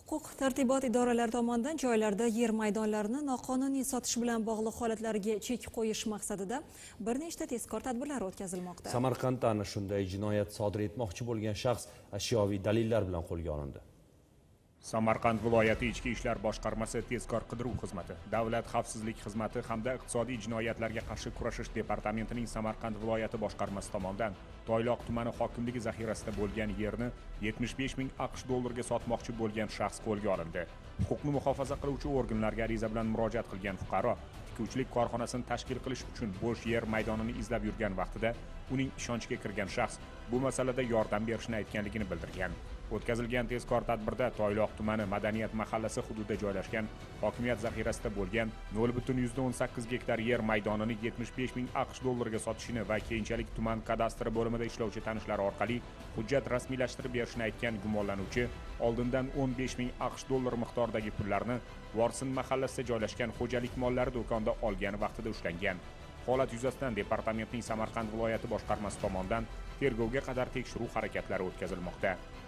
Huquq-tartibot idoralari tomonidan joylarda yer maydonlarini noqonuniy sotish bilan bog'liq holatlarga chek qo'yish maqsadida bir nechta tezkor tadbirlar o'tkazilmoqda. Samarqandda ana shunday jinoyat sodir etmoqchi bo'lgan shaxs ashyoviy dalillar bilan qo'lga olindi. Samarqand viloyati Ichki ishlar boshqarmasi tezkor qidiruv xizmati, Davlat xavfsizlik xizmati hamda iqtisodiy jinoyatlarga qarshi kurashish departamentining Samarqand viloyati boshqarmasi tomonidan Toyloq tumani hokimligi zaxirasida bo'lgan yerni 75 ming AQSh dollarga sotmoqchi bo'lgan shaxs qo'lga olindi. Huquqni muhofaza qiluvchi organlarga ariza bilan murojaat qilgan fuqaro tikuvchilik korxonasini tashkil qilish uchun bo'sh yer maydonini izlab yurgan vaqtida uning ishonchiga kirgan shaxs bu masalada yordam berishni aytganligini bildirgan. O'tkazilgan tezkor tadbirda Toyloq tumani Madaniyat mahallasi hududida joylashgan hokimiyat zaxirasida bo'lgan 0,18 gektar yer maydonini 75 ming AQSh dollarga sotishini va keyinchalik tuman kadastri bo'limida ishlovchi tanishlari orqali hujjat rasmiylashtirib berishni aytgan gumonlanuvchi oldindan 15 ming AQSh dollar miqdoridagi pullarni Vorsin mahallasida joylashgan xo'jalik mollari do'konida olgan vaqtida ushlangan. Holat yuzasidan departamentning Samarqand viloyati boshqarmasi tomonidan tergovga qadar tekshiruv harakatlari o'tkazilmoqda.